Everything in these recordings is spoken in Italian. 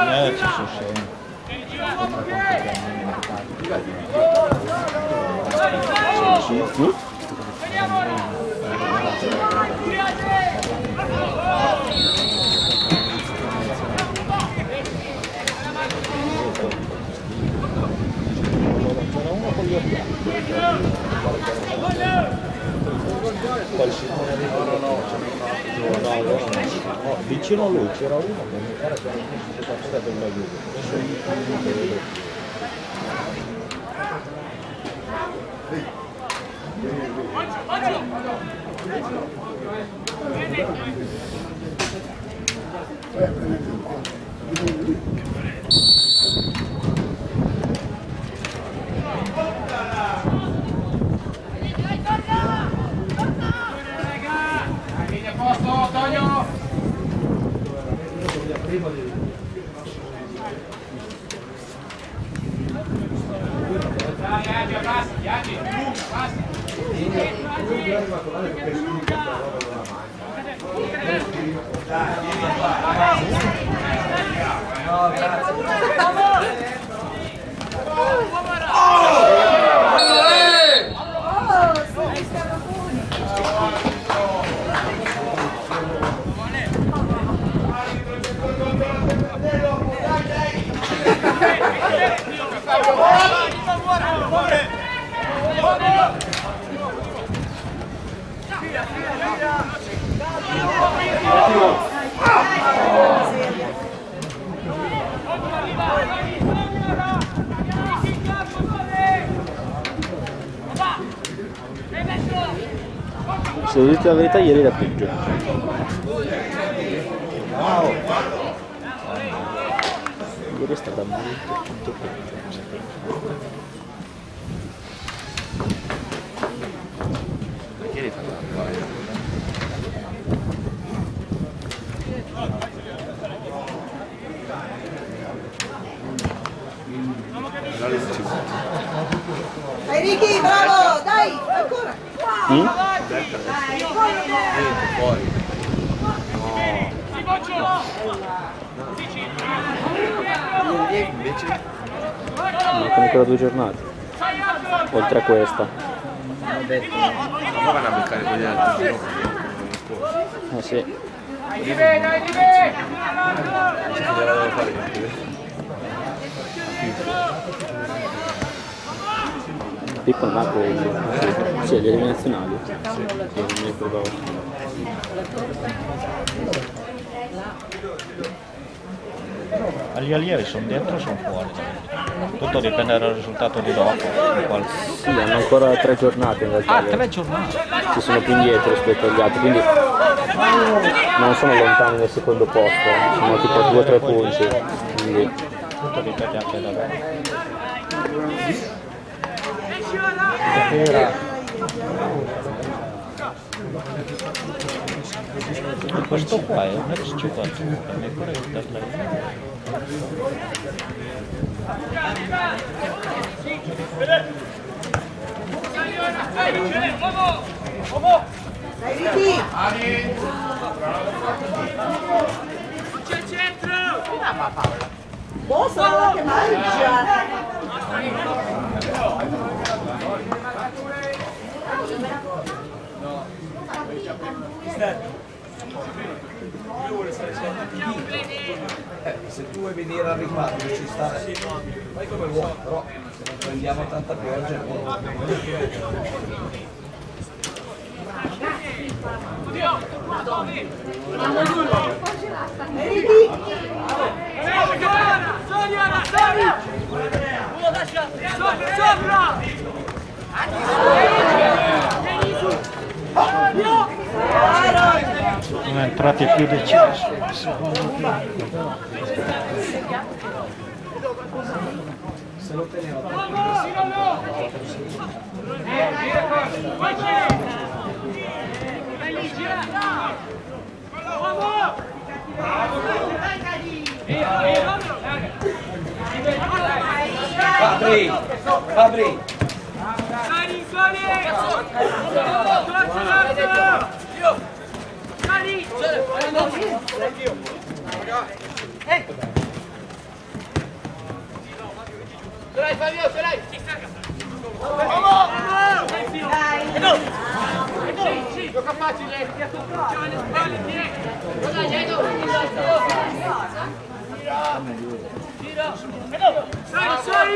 Ci sono scemi. No, vicino a lui c'era uno che mi pare che non si fosse per la Juve. Se devo dirti la verità, ieri era peggio. Wow. Ieri è stata molto peggio. Perché ieri fa Dai Ricky, bravo, dai, ancora. fuori. Mancano ancora 2 giornate. Oltre a questa. Ma vanno a beccare con gli altri. Eh sì. Ci devono fare. Pippo non ha preso. Sì, gli eliminazionali. Sì, non mi ricordavo. Gli allievi sono dentro o sono fuori? Tutto dipende dal risultato di dopo. Sì, hanno ancora 3 giornate in realtà. Ah, 3 giornate? Ci sono più indietro rispetto agli altri, quindi non sono lontani nel secondo posto, sono tipo 2 o 3 punti. Quindi tutto dipende anche da loro. Questo qua è un ex giocatore, mi pare che per lei. Dai Ricky! C'è centro! Boh, sarà la che mangia! Se tu vuoi venire al riparto ci sta, fai come vuoi, però se non prendiamo tanta pioggia Sono entrati più decisi. se lo teneva Fabri! Fabri! Dai Fabio, ce l'hai! Gioca facile! C'ha le spalle, tieni! Dai, Edo! Gira! Sai!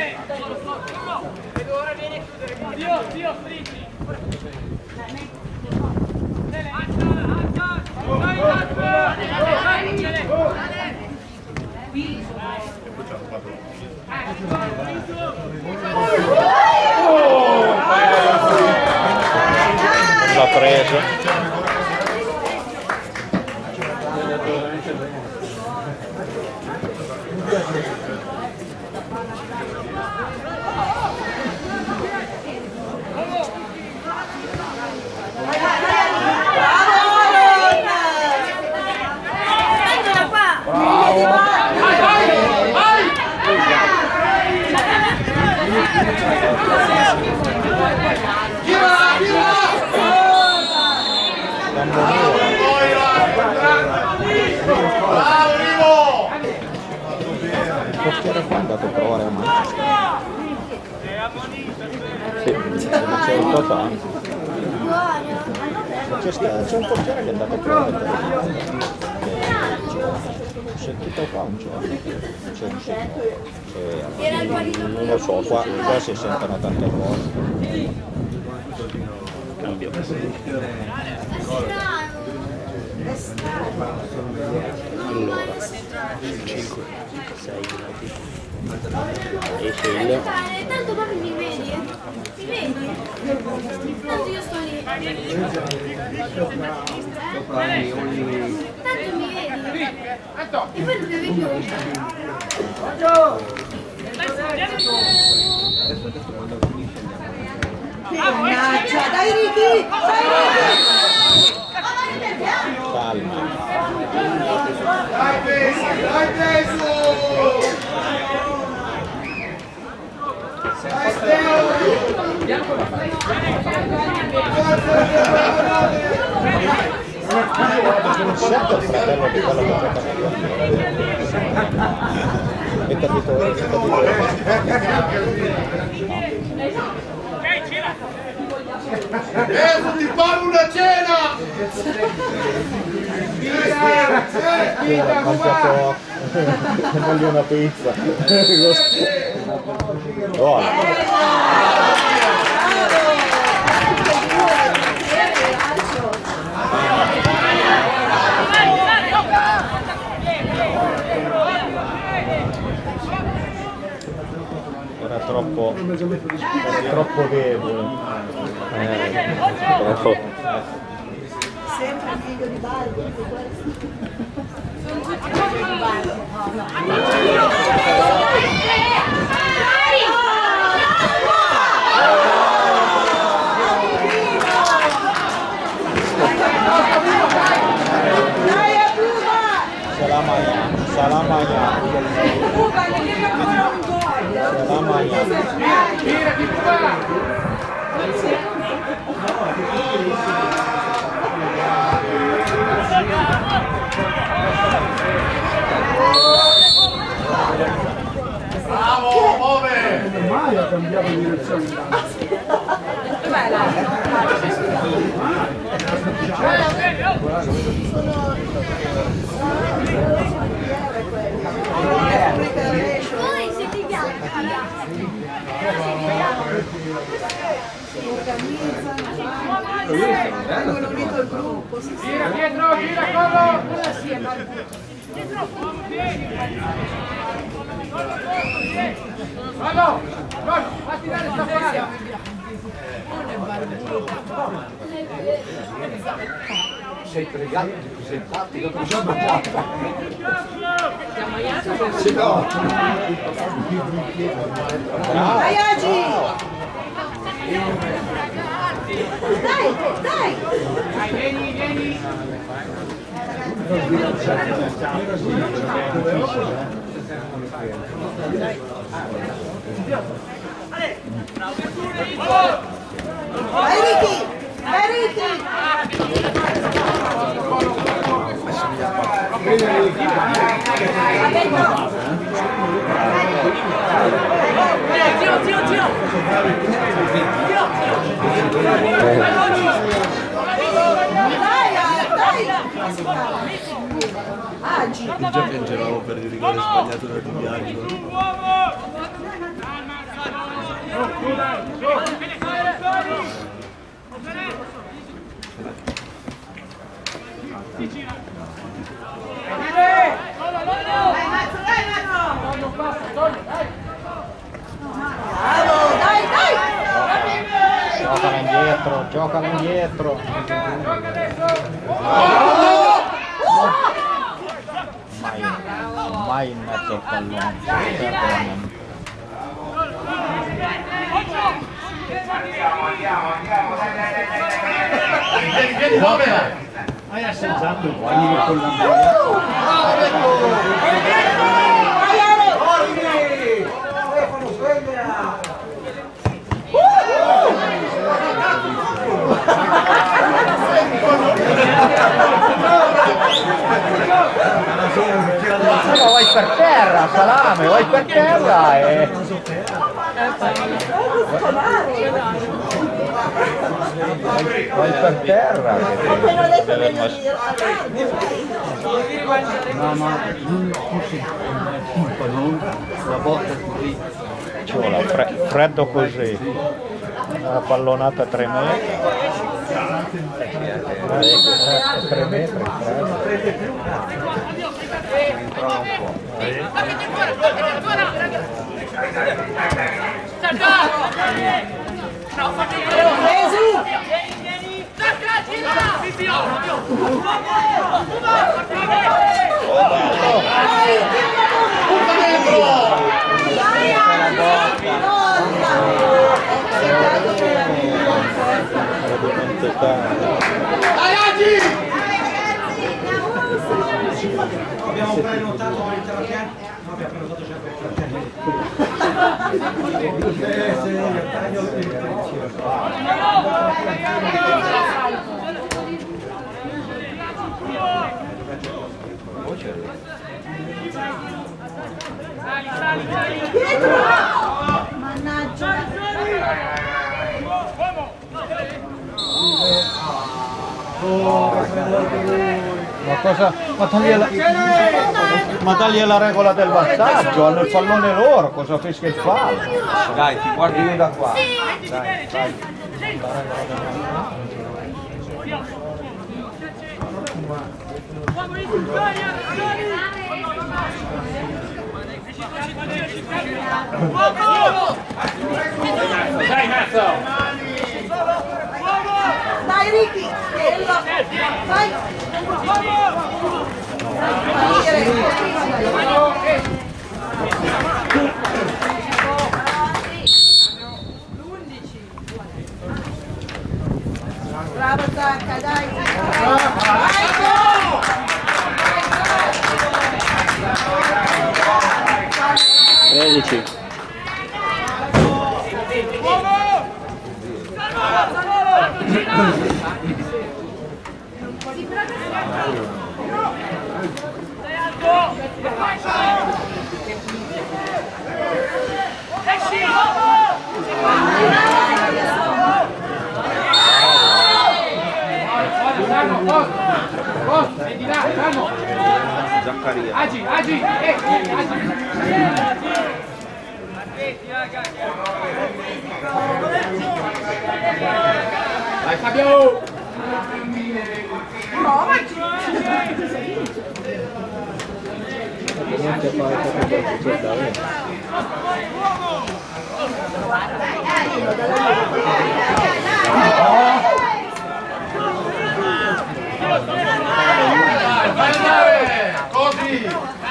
Edo, ora vieni a chiudere! Dio, stringi! L'ha preso. Il portiere qua è andato a provare a mano. Sì, c'è il totale. C'è un portiere che è andato a provare a c'è tutto qua, non c'è uscito. Non lo so, qua si sentono tante cose. Cambio. Allora, 5, 6 minuti. Esce il... Tanto proprio mi vedi? Mi vedi? Tanto io sto lì. Tanto mi vedi? E poi non mi vedi più. Mannaggia, dai Ricky! Dai Ricky! Calma. Dai peso! Dai Steo! Certo il fratello di quello che gioca nel è capito. Ti pago una cena! Voglio una pizza. Oh. Era troppo debole. Sempre figlio di Baldo, anche questo. Sono tutti figli di Baldo. Dai a Buba! Salamagna. Buba, ne devi ancora un gol! Salamagna. Tira, di qua! Bravo, muove! Mai ha cambiato direzione. Dov'è la? Voi siete bianchi. Vengono unito il gruppo. Gira, dietro, gira, corro! Vado! Fatti dare sta fuori! Sei pregato di presentarti dopo già mangiato. Sì, no. Dai Agi! Dai, dai! Dai, vieni! Vai Ricky! Vai Ricky! Già piangevamo per il rigore sbagliato da Di Biagio. Giocano indietro. Mai in mezzo al pallone. Vieni, muovila! Hai assaggiato il panino con la maglia? Stefano, sveglia! Ma vai per terra, salame, vai per terra e... Vai per terra. No, ma non così. La botta così. Ci vuole freddo così. Una pallonata a 3 metri. 3 metri. Abbiamo prenotato per il terrapiano? No, abbiamo prenotato già per il terrapiano. Ma tagli la regola del vantaggio, hanno il pallone loro, cosa fischia il fallo? Dai, ti guardi io da qua. Dai, dai. Dai, Mazzo! Dai Ricky, vai! Bravo Zacca, dai! 13. Zaccaria. Agi! Vai Fabio! Vai andare! Così!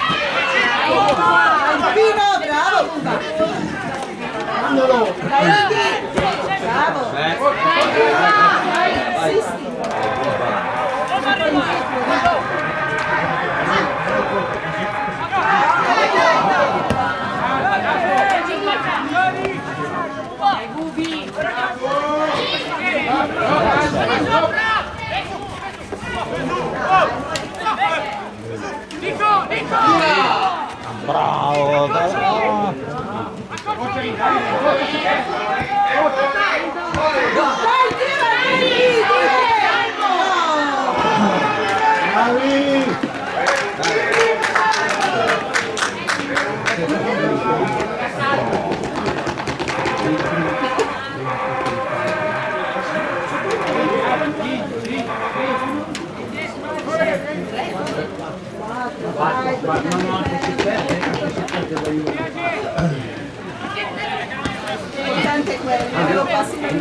Alpino, bravo! Mandalo! Dai Ricky! Bravo! Bravo! no, anche se perde da Juve. Tante quelle, lo passi in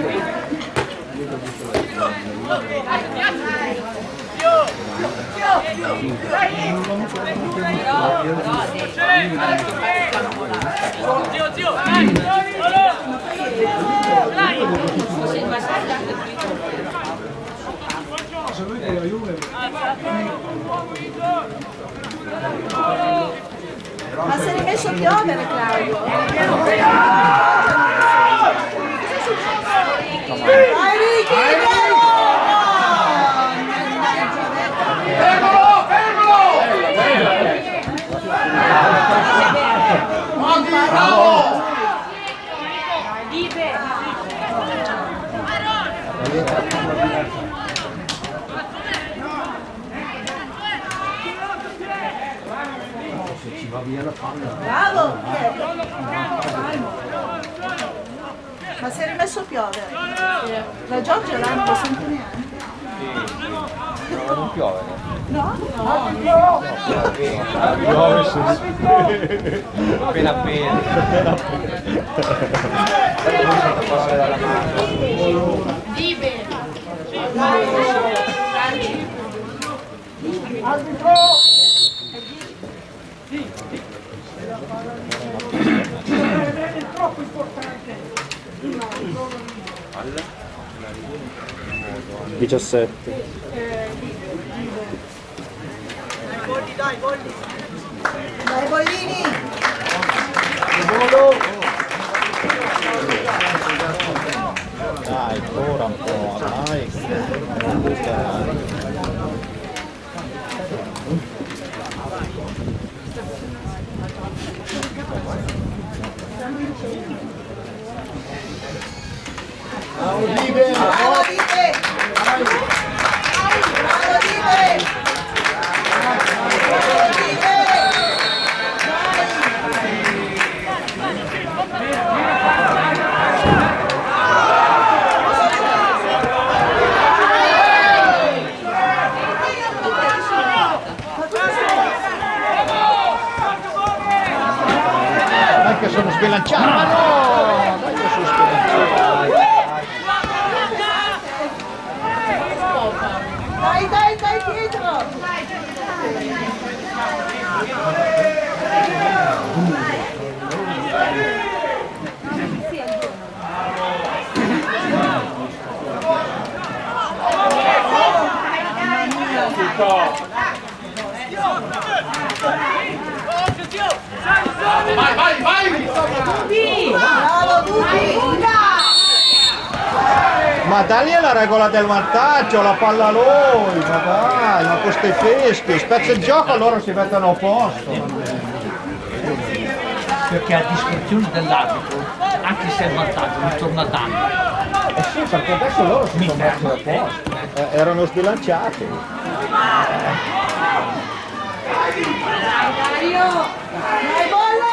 ma se ne è messo a piovere, Claudio. Vai Ricky, Ci va via la palla. bravo! Ma si è rimesso a piovere. La Giorgia là non lo sento neanche. Non piove. No? Piove appena appena. Troppo importante. 17. Dai Bollini! Dai, ancora un po', dai. Bravo Dive! Bravo Dive! Dai che sono sbilanciato! Ma no! Dai che sono sbilanciato! Dai Pietro! Vai! Bravo Dubi! Ma dagli la regola del vantaggio, la palla a lui, ma dai, ma con questi fischi, spezza il gioco loro si mettono a posto. Perché a discrezione dell'arbitro, anche se è il vantaggio, non torna a danno. Eh sì, perché adesso loro si sono messi a posto. Erano sbilanciati. Dai Bollo!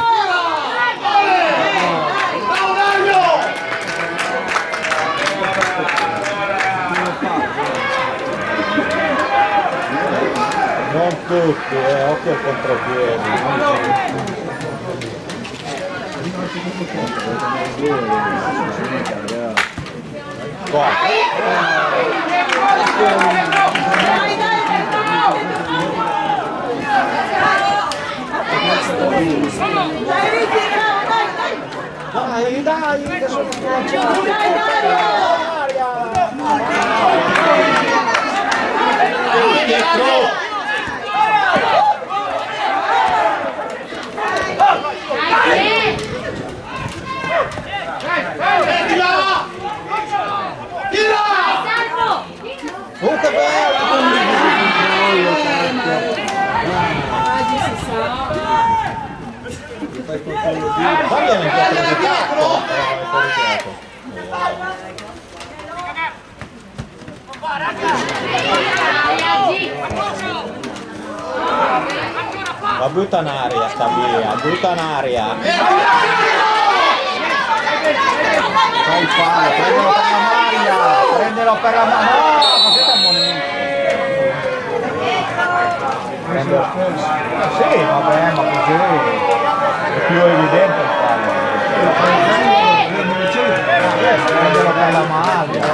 Non tutti, occhio al contropiede. Qua. Dai, che sono che bello! Ma butta in aria, sta via, butta in aria. Fai fallo, prendilo per la maglia, prendilo per la maglia. No, ma siete ammoniti. Prendo... Sì, vabbè, ma così è più evidente il fallo. Prenderlo per la maglia,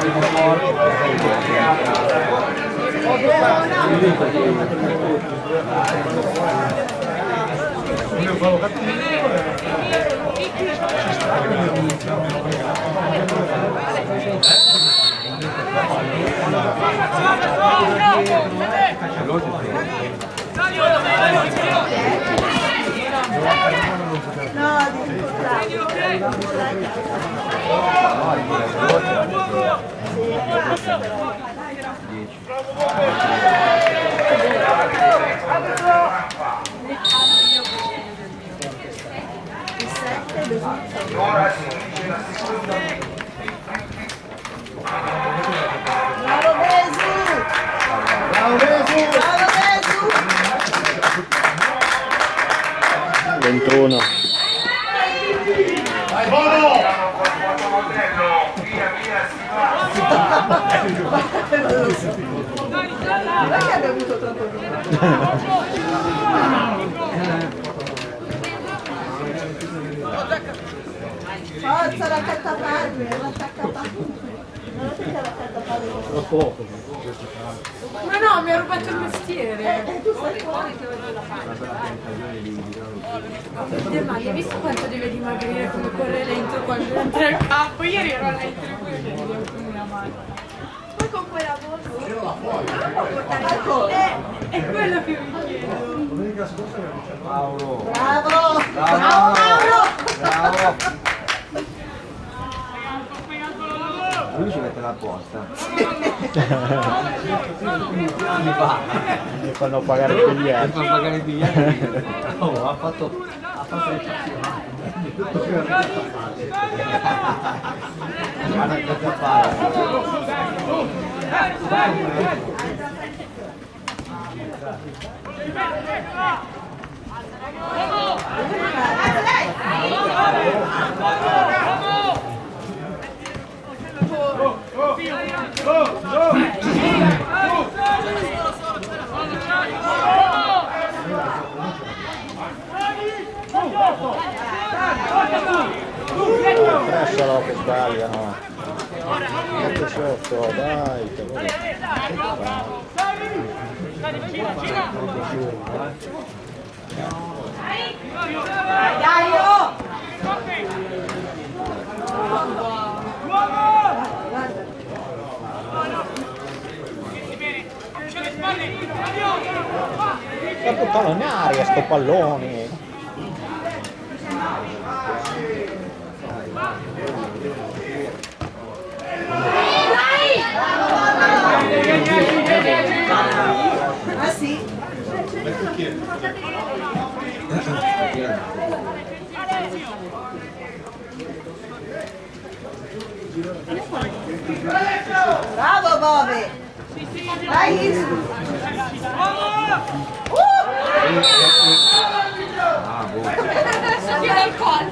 Perché ha bevuto tanto vino? Forza raccattapadre, non è raccattapadre. poco. Ma no, mi ha rubato il mestiere. Tu stai fuori. Ma hai visto quanto deve dimagrire, come corre lento quando entra al campo? Ieri ero lento e poi con una mano. Poi con quella voce. È quello che mi chiedo. Paolo. Bravo! Bravo! Bravo! Lui ci mette l'apposta. Mi fanno pagare il biglietto. Mi fanno pagare il biglietto. Oh, ha fatto il Pressalo che sbagliano. Mette sotto, dai. Dai, oh! Sta buttando in aria sto pallone. Ah sì? Bravo Bove! Dai! Subito il colpo.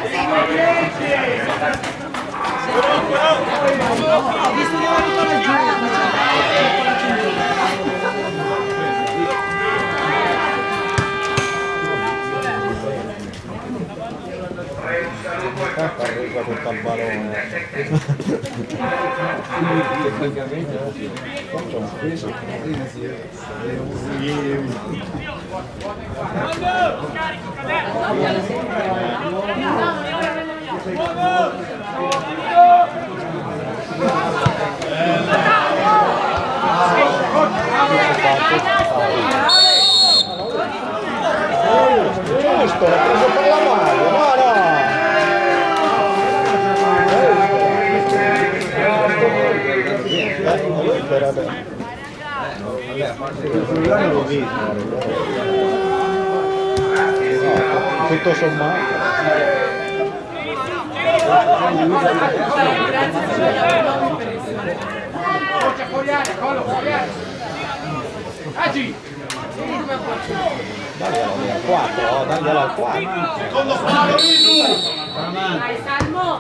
Ho visto che va tutto Arriva tutto al balone. Giusto, l'ha preso per la maglia, no no! L'ho visto, tutto sommato. Dagliela al 4, dagliela al 4. Secondo palo, Vai Salmo.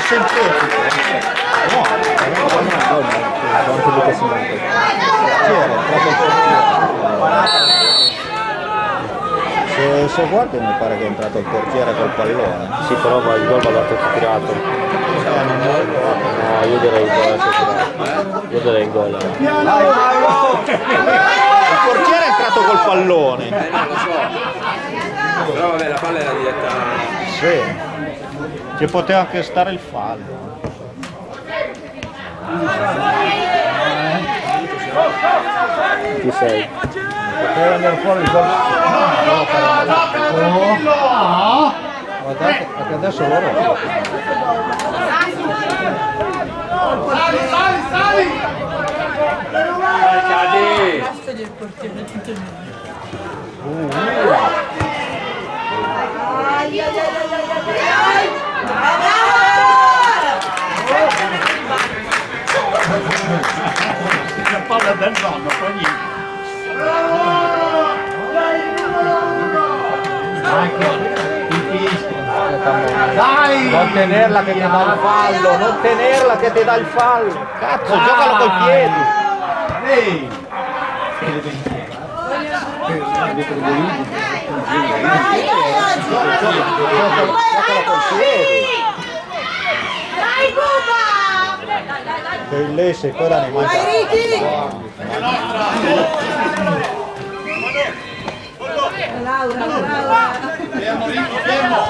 sintetico. No, anche perché si manca. Se guardi mi pare che è entrato il portiere col pallone. Sì, però il gol va dato tirato. No, io direi il gol. Io direi il gol. Il portiere è entrato col pallone. Lo so. Però vabbè, la palla era diretta. Sì. Ci poteva anche stare il fallo. Chi sei? Poteva andare fuori il gol. No! Guardate, perché adesso loro. Sali! Cadi! La palla del nonno, poi niente. Dai! Non tenerla che ti dà il fallo, non tenerla che ti dà il fallo. Cazzo, giocalo col piedi. Ehi! Giocalo col piedi. Dai, Buba! Bellissimo, poi ne manca. Laura. Fermo!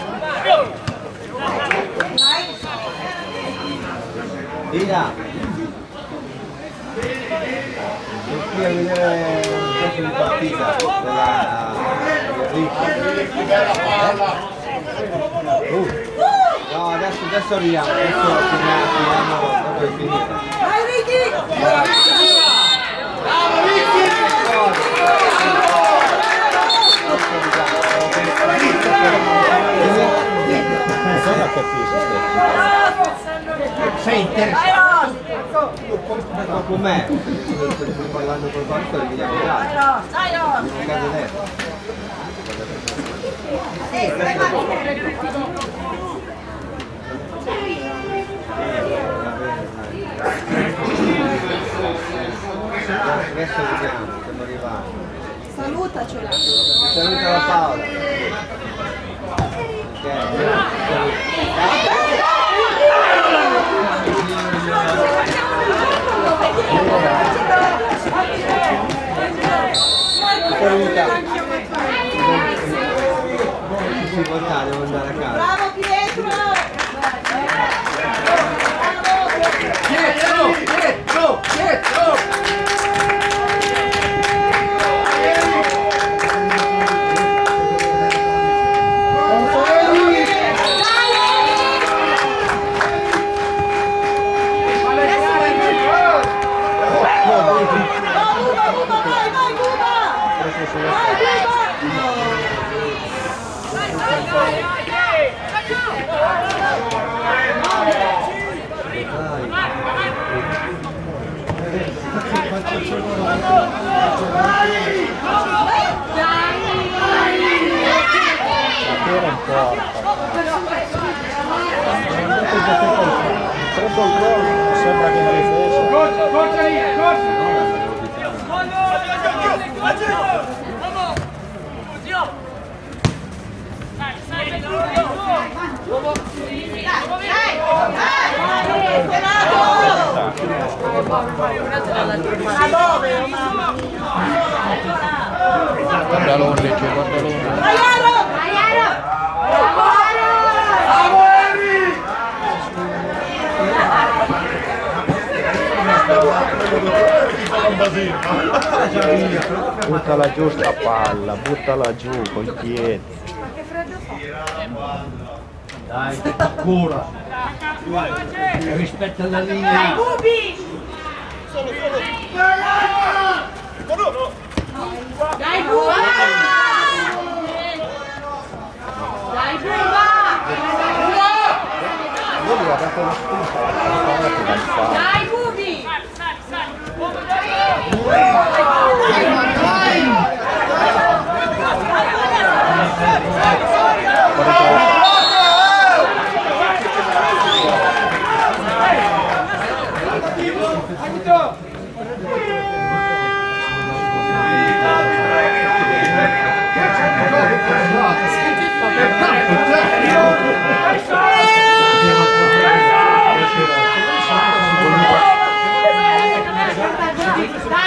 Via! Sono qui a vedere un gioco di partita della No, adesso arriviamo, adesso finiamo, dopo è finita. Vai, Ricky! Bravo, Ricky! Sei interessato? Con me, sto parlando col banco e vediamo adesso vediamo, stiamo arrivando. Salutacela. Saluta la Paola. Saluta. Si vota, devo andare a casa. Bravo Pietro! Pietro! Sembra che non li fece. Corsa lì, corsa! Guarda l'Orlice, guarda l'Orlice. Buttala giù sta palla, buttala giù col piede. Ma che freddo fa? Dai, cura. Rispetta la linea. Bubi! Dai Buba! Dai Buba! Lui gli ha dato la spunta, la palla che dà il fallo. Dai Bubi!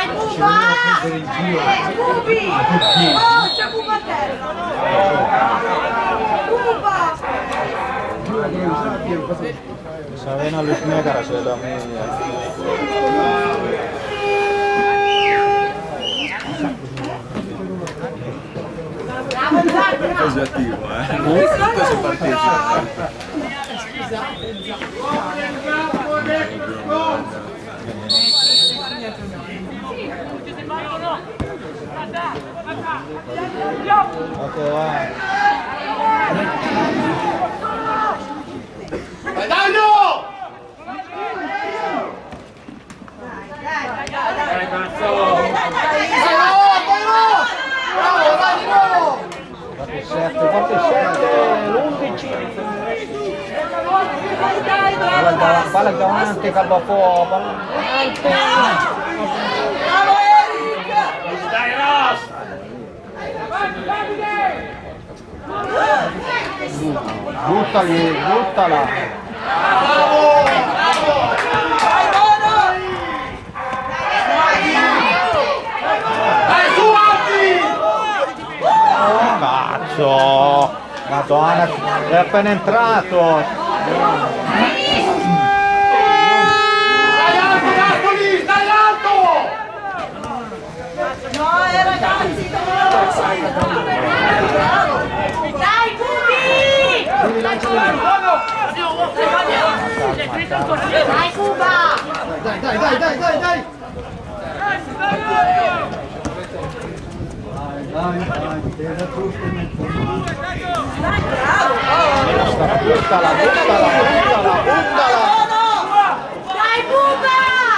C'è Cuba a terra! Cuba! Savena Lusmia cara se da me. Così attivo, Tutto si partecipa. Ok, vai. Vai Dagno! Dai cazzo! Guarda il 7, l'11. Palla davanti, calma fuoco, palla davanti. Bravo Eric! Dai Ross! Buttala. Vai Bono! Dai su Alti! Oh cazzo! Madonna, è appena entrato! Stai alto lì, stai alto! No, ragazzi, dai Cubi! Dai Cuba! Dai! Dai, bravo! Buttala! Dai Cuba!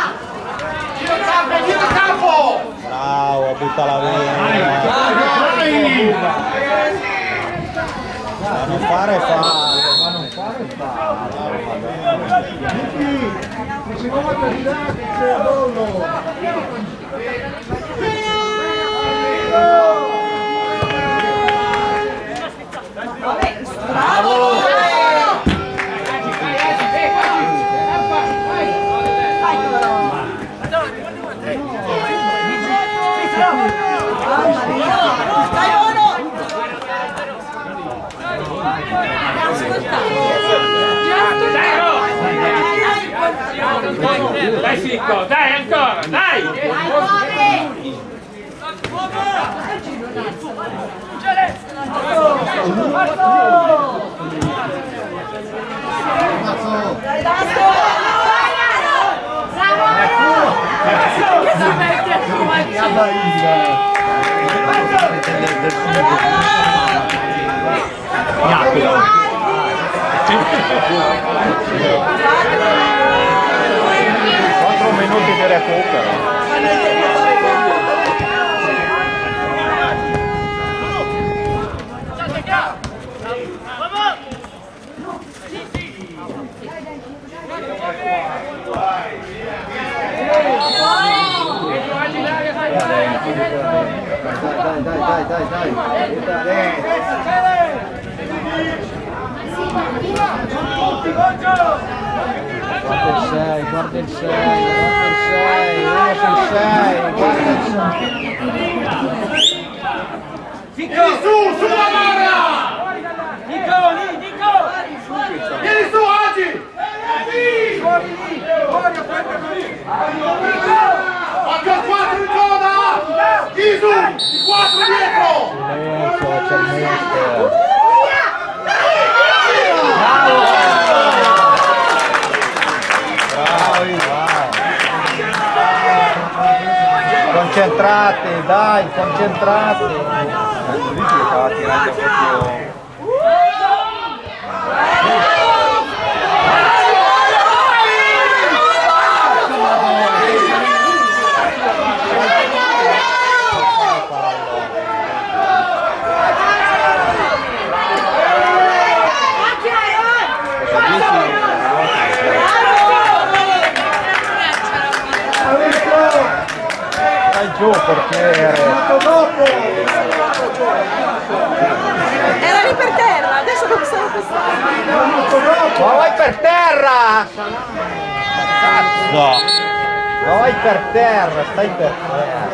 Giro campo! Bravo, buttala via! Ma non fare fallo! Bravo! Dai uno! Dai Ficco, dai ancora, dai! Dai Dasto! Quattro minuti di recupero. Guarda il 6, Ficco, su la mano! Nico! Vieni su oggi! Occhio al 4 in coda! Isu! Il 4 dietro! c'è il mister. Concentrati, dai, concentrati. Lui ci stava tirando proprio. Giù portiere. Era lì per terra, adesso non stavo pensando. Ma vai per terra! Cazzo! Ma vai per terra, stai per terra.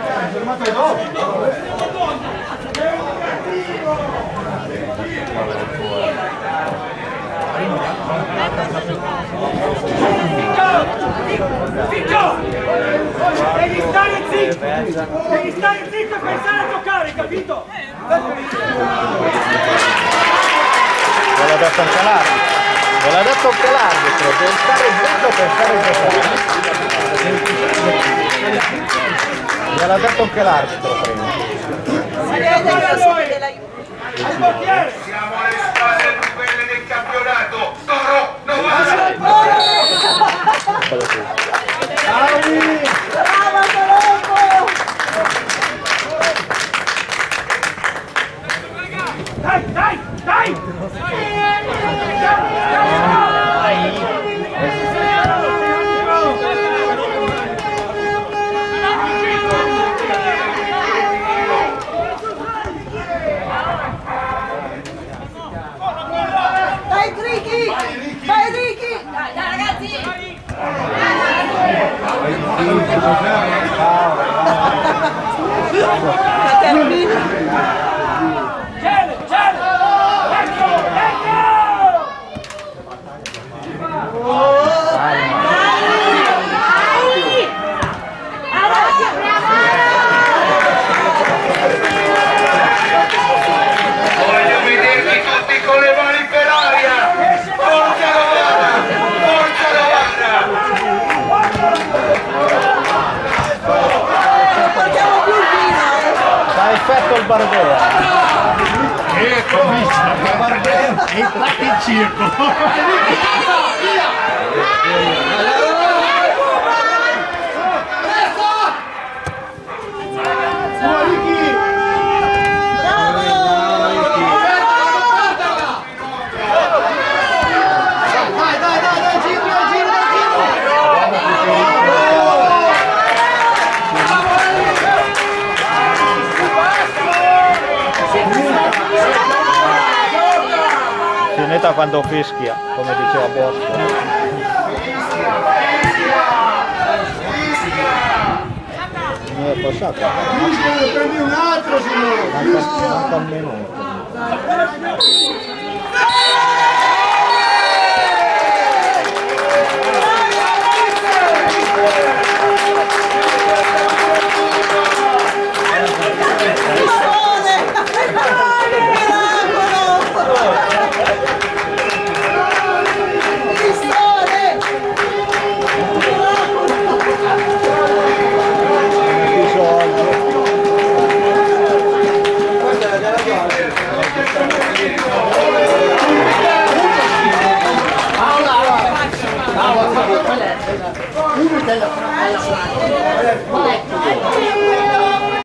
Zitto! Devi stare zitto! Devi stare zitto e pensare a giocare, capito? Ve l'ha detto anche l'arbitro. Ve l'ha detto anche l'arbitro, devi stare zitto per stare a giocare. Ve l'ha detto anche l'arbitro prima. Al portiere! Siamo alle squadre più belle del campionato! Toro, non va! Brava Colombo! Dai, dai, dai! Dai Ricky! Dai Ricky! Dai ragazzi! Caterpillar! Cielo, cielo! Ecco, ecco! Voglio vedervi tutti con le mani per aria! Forza Novara! Forza Novara! Portiamo più il vino! Fa effetto il Barbera. Comincia, il Barbera è entrato in circo. Finita quando fischia, come diceva Bosco. Mi è passato. Prendi un altro, signore! Manca un minuto. Uno della